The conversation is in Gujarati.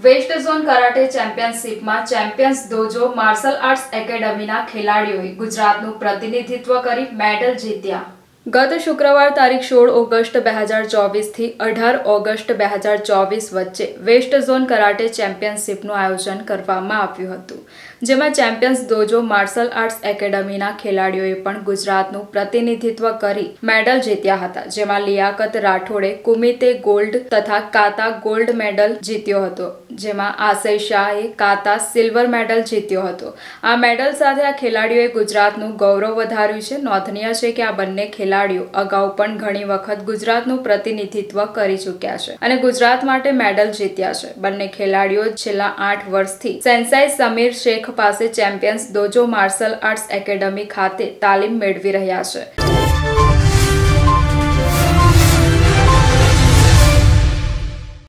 વેસ્ટ ઝોન કરાટે ચેમ્પિયનશિપમાં ચેમ્પિયન્સ ડોજો માર્શલ આર્ટ્સ એકેડમીના ખેલાડીઓએ ગુજરાતનું પ્રતિનિધિત્વ કરી મેડલ જીત્યા। ગત શુક્રવાર તારીખ 16 ઓગસ્ટ 2024 થી 18 ઓગસ્ટ 2024 વચ્ચે વેસ્ટ ઝોન કરાટે ચેમ્પિયનશિપનું આયોજન કરવામાં આવ્યું હતું, જેમાં ચેમ્પિયન્સ ડોજો માર્શલ આર્ટ્સ એકેડમીના ખેલાડીઓએ પણ ગુજરાતનું પ્રતિનિધિત્વ કરી મેડલ જીત્યા હતા, જેમાં લિયાકત રાઠોડે કુમિતે ગોલ્ડ તથા કાતા ગોલ્ડ મેડલ જીત્યો હતો, જેમાં આશય શાહે કાતા સિલ્વર મેડલ જીત્યો હતો। આ મેડલ સાથે આ ખેલાડીઓએ ગુજરાતનું ગૌરવ વધાર્યું છે। નોંધનીય છે કે આ બંને ખેલાડીઓ અગાઉ પણ ઘણી વખત ગુજરાતનું પ્રતિનિધિત્વ કરી ચૂક્યા છે અને ગુજરાત માટે મેડલ જીત્યા છે। બંને ખેલાડીઓ છેલ્લા 8 વર્ષથી સેન્સાઈ સમીર શેખ પાસે champions dojo martial arts academy ખાતે તાલીમ મેળવી રહ્યા છે।